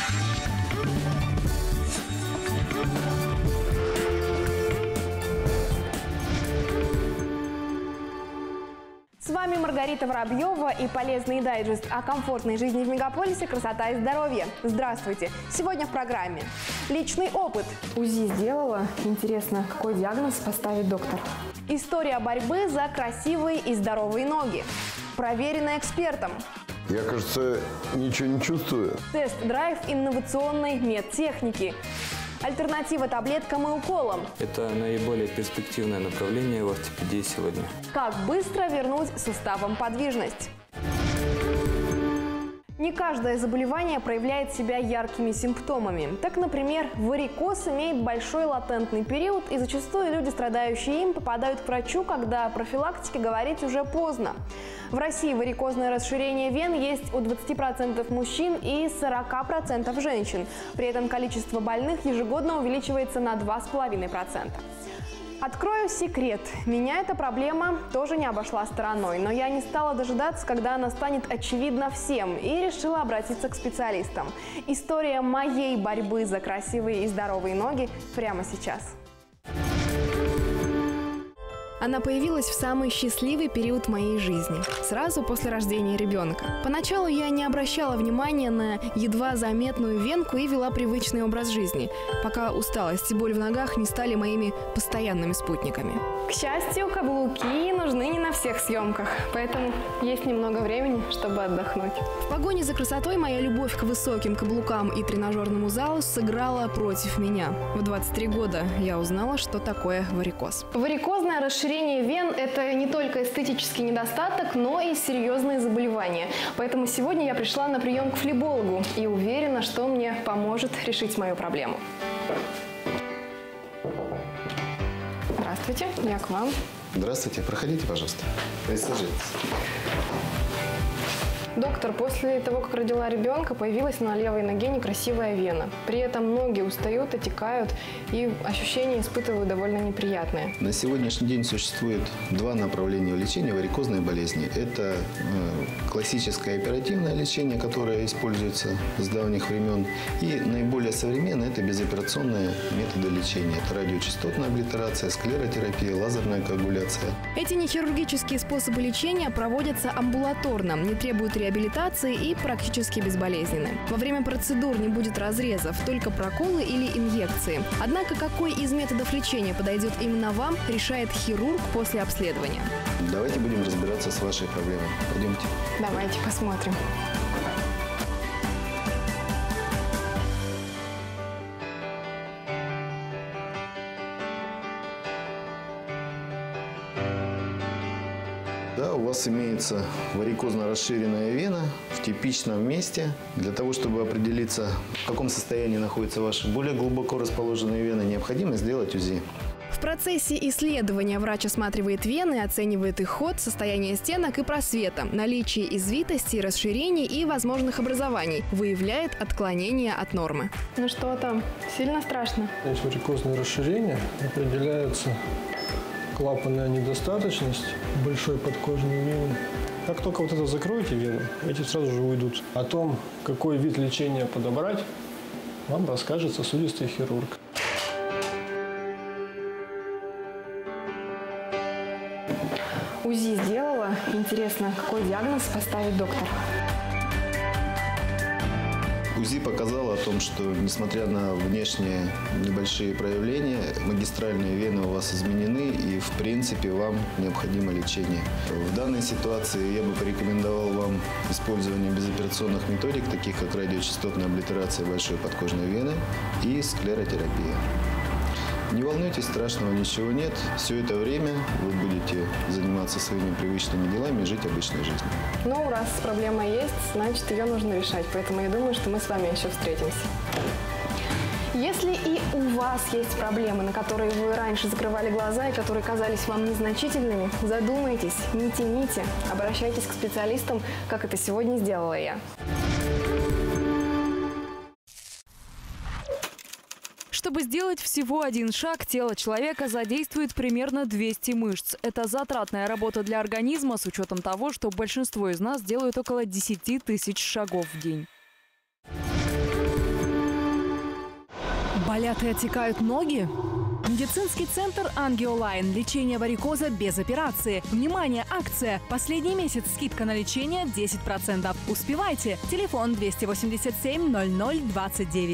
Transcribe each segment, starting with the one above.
С вами Маргарита Воробьева и полезный дайджест о комфортной жизни в мегаполисе «Красота и здоровье». Здравствуйте! Сегодня в программе личный опыт. УЗИ сделала. Интересно, какой диагноз поставит доктор? История борьбы за красивые и здоровые ноги. Проверено экспертом. Я, кажется, ничего не чувствую. Тест-драйв инновационной медтехники. Альтернатива таблеткам и уколам. Это наиболее перспективное направление в ортопедии сегодня. Как быстро вернуть суставам подвижность. Не каждое заболевание проявляет себя яркими симптомами. Так, например, варикоз имеет большой латентный период, и зачастую люди, страдающие им, попадают к врачу, когда о профилактике говорить уже поздно. В России варикозное расширение вен есть у 20% мужчин и 40% женщин. При этом количество больных ежегодно увеличивается на 2,5%. Открою секрет. Меня эта проблема тоже не обошла стороной, но я не стала дожидаться, когда она станет очевидна всем, и решила обратиться к специалистам. История моей борьбы за красивые и здоровые ноги прямо сейчас. Она появилась в самый счастливый период моей жизни, сразу после рождения ребенка. Поначалу я не обращала внимания на едва заметную венку и вела привычный образ жизни, пока усталость и боль в ногах не стали моими постоянными спутниками. К счастью, каблуки нужны не на всех съемках, поэтому есть немного времени, чтобы отдохнуть. В погоне за красотой моя любовь к высоким каблукам и тренажерному залу сыграла против меня. В 23 года я узнала, что такое варикоз. Варикозное расширение вен – это не только эстетический недостаток, но и серьезные заболевания. Поэтому сегодня я пришла на прием к флебологу и уверена, что мне поможет решить мою проблему. Здравствуйте, я к вам. Здравствуйте, проходите, пожалуйста. Присаживайтесь. Доктор, после того, как родила ребенка, появилась на левой ноге некрасивая вена. При этом ноги устают, отекают, и ощущения испытываю довольно неприятные. На сегодняшний день существует два направления лечения варикозной болезни. Это классическое оперативное лечение, которое используется с давних времен, и наиболее современное – это безоперационные методы лечения. Это радиочастотная облитерация, склеротерапия, лазерная коагуляция. Эти нехирургические способы лечения проводятся амбулаторно, не требуют реабилитации и практически безболезненны. Во время процедур не будет разрезов, только проколы или инъекции. Однако, какой из методов лечения подойдет именно вам, решает хирург после обследования. Давайте будем разбираться с вашей проблемой. Пойдемте. Давайте посмотрим. Да, у вас имеется варикозно расширенная вена в типичном месте. Для того, чтобы определиться, в каком состоянии находятся ваши более глубоко расположенные вены, необходимо сделать УЗИ. В процессе исследования врач осматривает вены, оценивает их ход, состояние стенок и просвета, наличие извитостей, расширений и возможных образований, выявляет отклонения от нормы. Ну что там, сильно страшно? Здесь варикозное расширение определяется клапанная недостаточность большой подкожной вены. Как только вот это закроете вену, эти сразу же уйдут. О том, какой вид лечения подобрать, вам расскажет сосудистый хирург. УЗИ сделала. Интересно, какой диагноз поставит доктор? УЗИ показало о том, что, несмотря на внешние небольшие проявления, магистральные вены у вас изменены, и, в принципе, вам необходимо лечение. В данной ситуации я бы порекомендовал вам использование безоперационных методик, таких как радиочастотная облитерация большой подкожной вены и склеротерапия. Не волнуйтесь, страшного ничего нет. Все это время вы будете заниматься своими привычными делами и жить обычной жизнью. Ну, раз проблема есть, значит, ее нужно решать. Поэтому я думаю, что мы с вами еще встретимся. Если и у вас есть проблемы, на которые вы раньше закрывали глаза и которые казались вам незначительными, задумайтесь, не тяните, обращайтесь к специалистам, как это сегодня сделала я. Чтобы сделать всего один шаг, тело человека задействует примерно 200 мышц. Это затратная работа для организма с учетом того, что большинство из нас делают около 10 тысяч шагов в день. Болят и отекают ноги? Медицинский центр «Ангиолайн». Лечение варикоза без операции. Внимание, акция! Последний месяц скидка на лечение 10%. Успевайте! Телефон 287 00 29.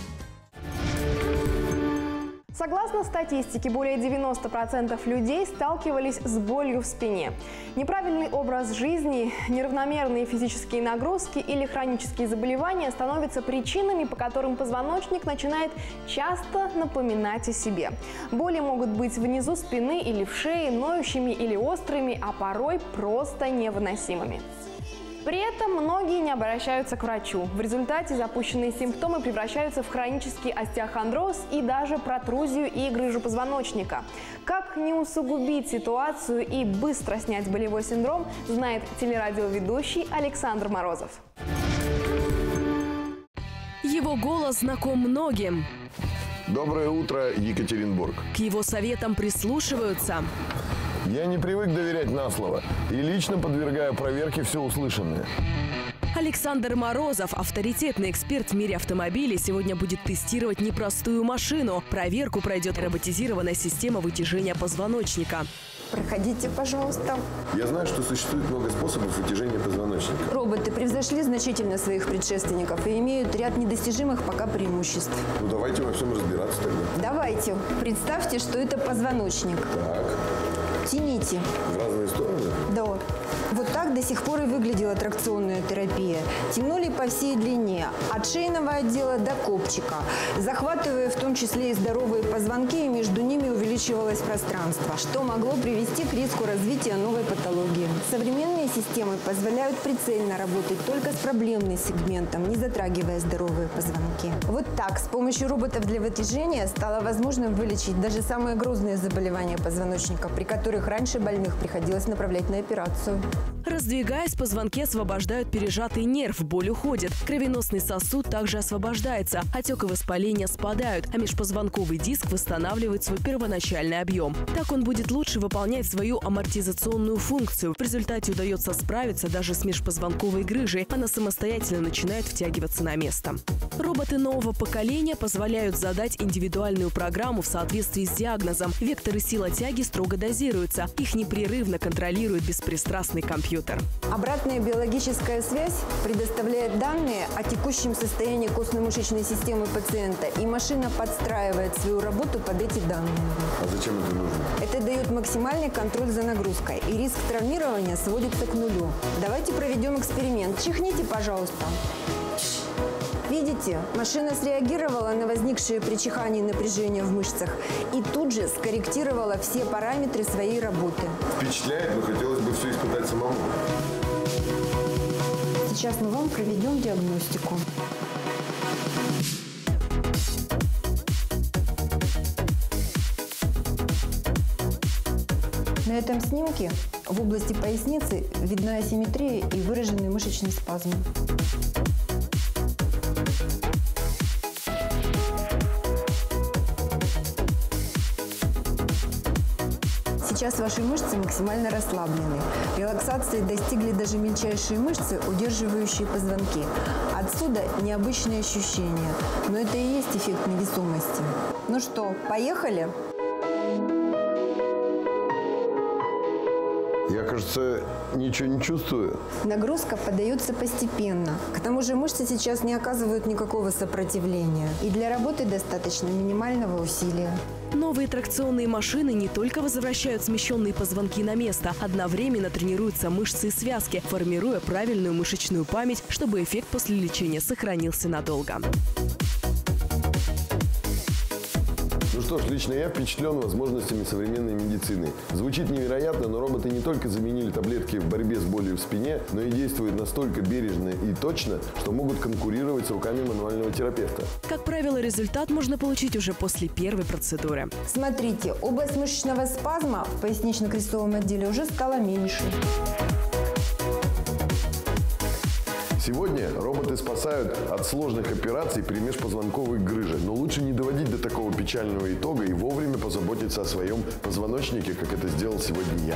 Согласно статистике, более 90% людей сталкивались с болью в спине. Неправильный образ жизни, неравномерные физические нагрузки или хронические заболевания становятся причинами, по которым позвоночник начинает часто напоминать о себе. Боли могут быть внизу спины или в шее, ноющими или острыми, а порой просто невыносимыми. При этом многие не обращаются к врачу. В результате запущенные симптомы превращаются в хронический остеохондроз и даже протрузию и грыжу позвоночника. Как не усугубить ситуацию и быстро снять болевой синдром, знает телерадиоведущий Александр Морозов. Его голос знаком многим. Доброе утро, Екатеринбург. К его советам прислушиваются. Я не привык доверять на слово и лично подвергаю проверке все услышанное. Александр Морозов, авторитетный эксперт в мире автомобилей, сегодня будет тестировать непростую машину. Проверку пройдет роботизированная система вытяжения позвоночника. Проходите, пожалуйста. Я знаю, что существует много способов вытяжения позвоночника. Роботы превзошли значительно своих предшественников и имеют ряд недостижимых пока преимуществ. Ну давайте во всем разбираться тогда. Давайте. Представьте, что это позвоночник. Так. Тяните. В разные стороны? Да. Вот так до сих пор и выглядела тракционная терапия. Тянули по всей длине, от шейного отдела до копчика, захватывая в том числе и здоровые позвонки, и между ними увеличивалось пространство, что могло привести к риску развития новой патологии. Современные системы позволяют прицельно работать только с проблемным сегментом, не затрагивая здоровые позвонки. Вот так, с помощью роботов для вытяжения стало возможным вылечить даже самые грозные заболевания позвоночника, при которых раньше больных приходилось направлять на операцию. Раздвигаясь, позвонки освобождают пережатый нерв, боль уходит. Кровеносный сосуд также освобождается, отек и воспаление спадают, а межпозвонковый диск восстанавливает свой первоначальный объем. Так он будет лучше выполнять свою амортизационную функцию. В результате удается справиться даже с межпозвонковой грыжей. Она самостоятельно начинает втягиваться на место. Роботы нового поколения позволяют задать индивидуальную программу в соответствии с диагнозом. Векторы силы тяги строго дозируются. Их непрерывно контролирует беспристрастный компьютер. Обратная биологическая связь предоставляет данные о текущем состоянии костно-мышечной системы пациента, и машина подстраивает свою работу под эти данные. А зачем это нужно? Это дает максимальный контроль за нагрузкой, и риск травмирования сводится к нулю. Давайте проведем эксперимент. Чихните, пожалуйста. Видите, машина среагировала на возникшее при чихании напряжение в мышцах и тут же скорректировала все параметры своей работы. Впечатляет, но хотелось бы все испытать самому. Сейчас мы вам проведем диагностику. На этом снимке в области поясницы видна асимметрия и выраженный мышечный спазм. Сейчас ваши мышцы максимально расслаблены. Релаксации достигли даже мельчайшие мышцы, удерживающие позвонки. Отсюда необычные ощущения. Но это и есть эффект невесомости. Ну что, поехали? Я, кажется, ничего не чувствую. Нагрузка подается постепенно. К тому же мышцы сейчас не оказывают никакого сопротивления. И для работы достаточно минимального усилия. Новые тракционные машины не только возвращают смещенные позвонки на место, одновременно тренируются мышцы и связки, формируя правильную мышечную память, чтобы эффект после лечения сохранился надолго. Ну что ж, лично я впечатлен возможностями современной медицины. Звучит невероятно, но роботы не только заменили таблетки в борьбе с болью в спине, но и действуют настолько бережно и точно, что могут конкурировать с руками мануального терапевта. Как правило, результат можно получить уже после первой процедуры. Смотрите, область мышечного спазма в пояснично-крестцовом отделе уже стала меньше. Сегодня роботы спасают от сложных операций при межпозвонковой грыже. Но лучше не доводить до такого печального итога и вовремя позаботиться о своем позвоночнике, как это сделал сегодня я.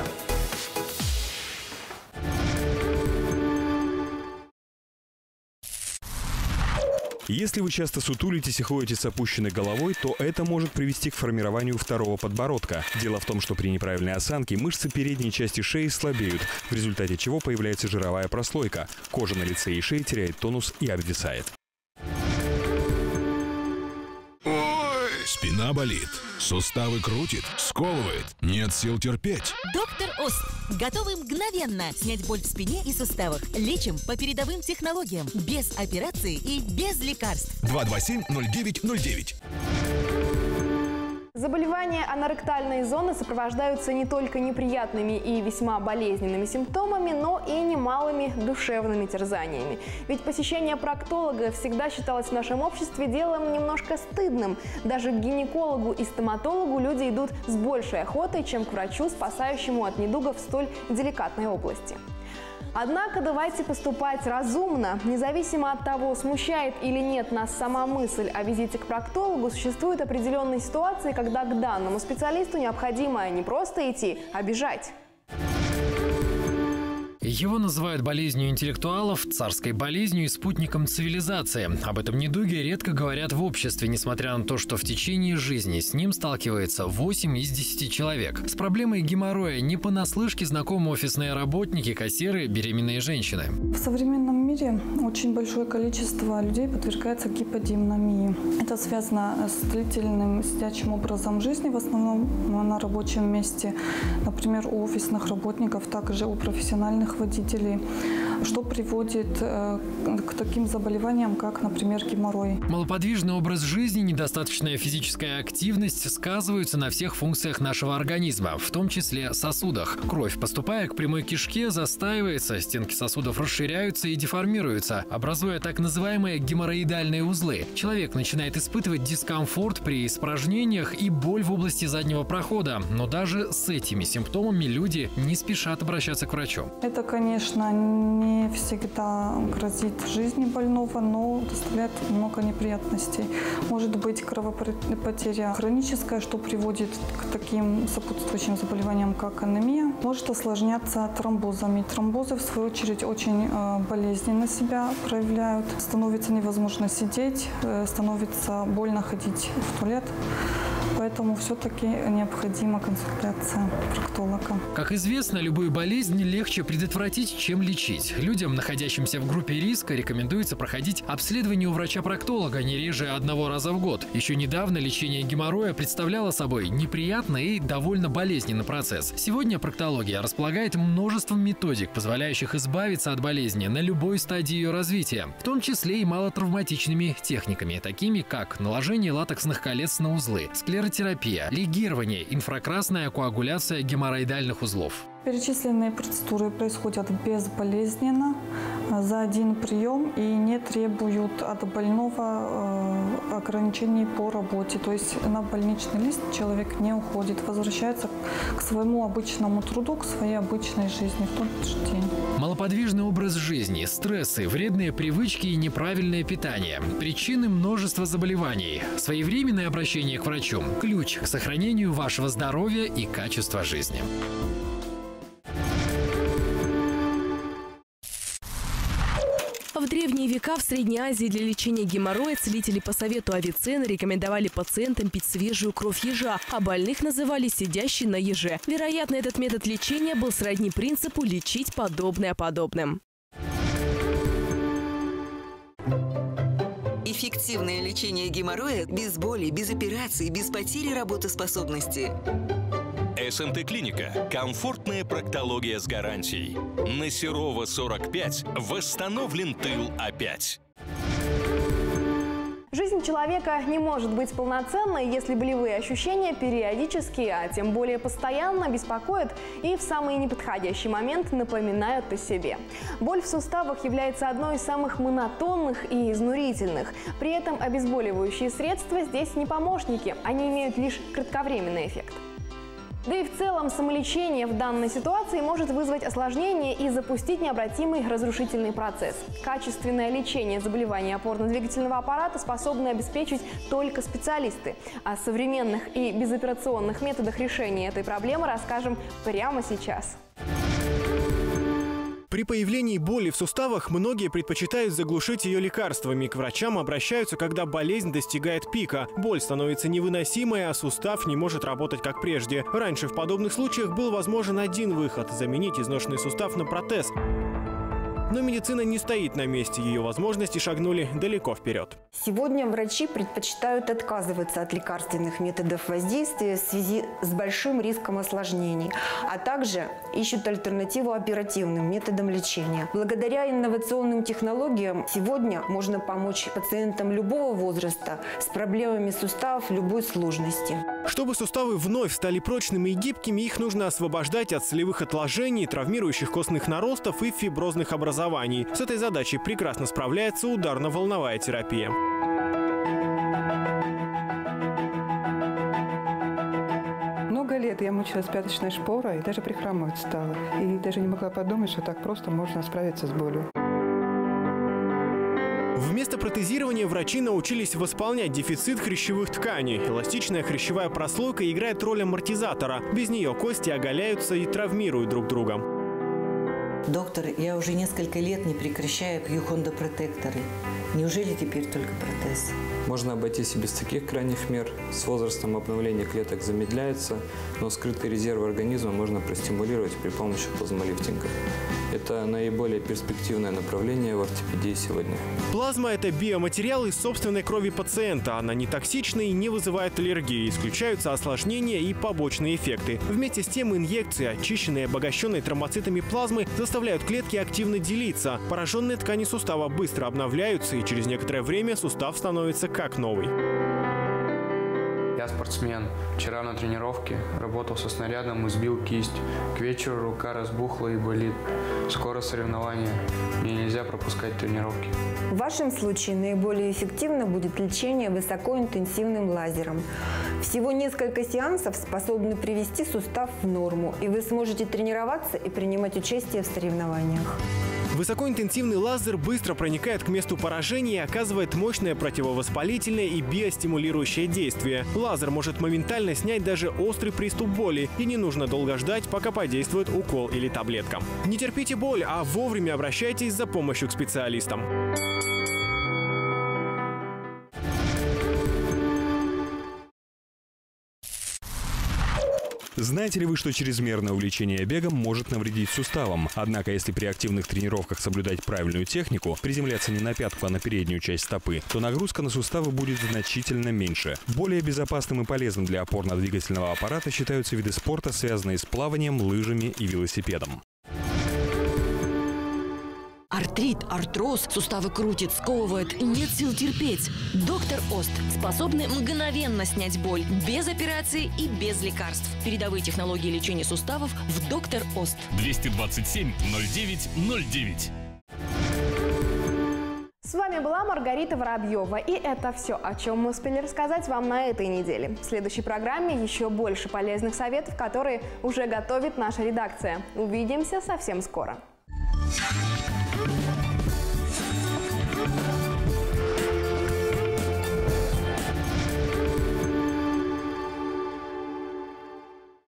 Если вы часто сутулитесь и ходите с опущенной головой, то это может привести к формированию второго подбородка. Дело в том, что при неправильной осанке мышцы передней части шеи слабеют, в результате чего появляется жировая прослойка. Кожа на лице и шее теряет тонус и обвисает. Спина болит, суставы крутит, сковывает, нет сил терпеть. Доктор Ост. Готовы мгновенно снять боль в спине и суставах. Лечим по передовым технологиям, без операции и без лекарств. 227-09-09. Заболевания аноректальной зоны сопровождаются не только неприятными и весьма болезненными симптомами, но и немалыми душевными терзаниями. Ведь посещение проктолога всегда считалось в нашем обществе делом немножко стыдным. Даже к гинекологу и стоматологу люди идут с большей охотой, чем к врачу, спасающему от недугов в столь деликатной области. Однако давайте поступать разумно. Независимо от того, смущает или нет нас сама мысль о визите к проктологу, существуют определенные ситуации, когда к данному специалисту необходимо не просто идти, а бежать. Его называют болезнью интеллектуалов, царской болезнью и спутником цивилизации. Об этом недуге редко говорят в обществе, несмотря на то, что в течение жизни с ним сталкивается 8 из 10 человек. С проблемой геморроя не понаслышке знакомы офисные работники, кассиры, беременные женщины. В современном мире очень большое количество людей подвергается гиподинамии. Это связано с длительным сидячим образом жизни, в основном на рабочем месте. Например, у офисных работников, также у профессиональных водителей, что приводит к таким заболеваниям, как, например, геморрой. Малоподвижный образ жизни, недостаточная физическая активность сказываются на всех функциях нашего организма, в том числе сосудах. Кровь, поступая к прямой кишке, застаивается, стенки сосудов расширяются и деформируются, образуя так называемые геморроидальные узлы. Человек начинает испытывать дискомфорт при испражнениях и боль в области заднего прохода. Но даже с этими симптомами люди не спешат обращаться к врачу. Это, конечно, не всегда грозит жизни больного, но доставляет много неприятностей. Может быть кровопотеря хроническая, что приводит к таким сопутствующим заболеваниям, как анемия. Может осложняться тромбозами. Тромбозы, в свою очередь, очень болезненно себя проявляют. Становится невозможно сидеть, становится больно ходить в туалет. Поэтому все-таки необходима консультация проктолога. Как известно, любую болезнь легче предотвратить, чем лечить. Людям, находящимся в группе риска, рекомендуется проходить обследование у врача-проктолога не реже 1 раза в год. Еще недавно лечение геморроя представляло собой неприятный и довольно болезненный процесс. Сегодня проктология располагает множеством методик, позволяющих избавиться от болезни на любой стадии ее развития, в том числе и малотравматичными техниками, такими как наложение латексных колец на узлы, склеротерапия, лигирование, инфракрасная коагуляция геморроидальных узлов. Перечисленные процедуры происходят безболезненно, за один прием и не требуют от больного ограничений по работе. То есть на больничный лист человек не уходит, возвращается к своему обычному труду, к своей обычной жизни в тот же день. Малоподвижный образ жизни, стрессы, вредные привычки и неправильное питание – причины множества заболеваний. Своевременное обращение к врачу – ключ к сохранению вашего здоровья и качества жизни. В древние века в Средней Азии для лечения геморроя целители по совету Авиценны рекомендовали пациентам пить свежую кровь ежа, а больных называли сидящей на еже. Вероятно, этот метод лечения был сродни принципу лечить подобное подобным. Эффективное лечение геморроя без боли, без операций, без потери работоспособности. СМТ-клиника. Комфортная проктология с гарантией. На Серова 45 восстановлен тыл опять. Жизнь человека не может быть полноценной, если болевые ощущения периодически, а тем более постоянно беспокоят и в самый неподходящий момент напоминают о себе. Боль в суставах является одной из самых монотонных и изнурительных. При этом обезболивающие средства здесь не помощники, они имеют лишь кратковременный эффект. Да и в целом самолечение в данной ситуации может вызвать осложнение и запустить необратимый разрушительный процесс. Качественное лечение заболеваний опорно-двигательного аппарата способны обеспечить только специалисты. О современных и безоперационных методах решения этой проблемы расскажем прямо сейчас. При появлении боли в суставах многие предпочитают заглушить ее лекарствами. К врачам обращаются, когда болезнь достигает пика. Боль становится невыносимой, а сустав не может работать как прежде. Раньше в подобных случаях был возможен один выход – заменить изношенный сустав на протез. Но медицина не стоит на месте, ее возможности шагнули далеко вперед. Сегодня врачи предпочитают отказываться от лекарственных методов воздействия в связи с большим риском осложнений, а также ищут альтернативу оперативным методам лечения. Благодаря инновационным технологиям сегодня можно помочь пациентам любого возраста с проблемами суставов любой сложности. Чтобы суставы вновь стали прочными и гибкими, их нужно освобождать от солевых отложений, травмирующих костных наростов и фиброзных образований. С этой задачей прекрасно справляется ударно-волновая терапия. Много лет я мучилась пяточной шпорой и даже прихрамывать стала. И даже не могла подумать, что так просто можно справиться с болью. Вместо протезирования врачи научились восполнять дефицит хрящевых тканей. Эластичная хрящевая прослойка играет роль амортизатора. Без нее кости оголяются и травмируют друг друга. Доктор, я уже несколько лет не прекращаю пью хондопротекторы. Неужели теперь только протез? Можно обойтись и без таких крайних мер. С возрастом обновление клеток замедляется, но скрытые резервы организма можно простимулировать при помощи плазмолифтинга. Это наиболее перспективное направление в ортопедии сегодня. Плазма – это биоматериал из собственной крови пациента. Она не токсична и не вызывает аллергии. Исключаются осложнения и побочные эффекты. Вместе с тем инъекции, очищенные и обогащенные тромбоцитами плазмы, заставляют клетки активно делиться. Пораженные ткани сустава быстро обновляются, и через некоторое время сустав становится как новый. Я спортсмен. Вчера на тренировке работал со снарядом и сбил кисть. К вечеру рука разбухла и болит. Скоро соревнования. Мне нельзя пропускать тренировки. В вашем случае наиболее эффективно будет лечение высокоинтенсивным лазером. Всего несколько сеансов способны привести сустав в норму, и вы сможете тренироваться и принимать участие в соревнованиях. Высокоинтенсивный лазер быстро проникает к месту поражения и оказывает мощное противовоспалительное и биостимулирующее действие. Лазер может моментально снять даже острый приступ боли, и не нужно долго ждать, пока подействует укол или таблетка. Не терпите боль, а вовремя обращайтесь за помощью к специалистам. Знаете ли вы, что чрезмерное увлечение бегом может навредить суставам? Однако, если при активных тренировках соблюдать правильную технику, приземляться не на пятку, а на переднюю часть стопы, то нагрузка на суставы будет значительно меньше. Более безопасным и полезным для опорно-двигательного аппарата считаются виды спорта, связанные с плаванием, лыжами и велосипедом. Артрит, артроз, суставы крутит, сковывает, нет сил терпеть. Доктор Ост. Способны мгновенно снять боль, без операции и без лекарств. Передовые технологии лечения суставов в Доктор Ост. 227 09 09. С вами была Маргарита Воробьева. И это все, о чем мы успели рассказать вам на этой неделе. В следующей программе еще больше полезных советов, которые уже готовит наша редакция. Увидимся совсем скоро.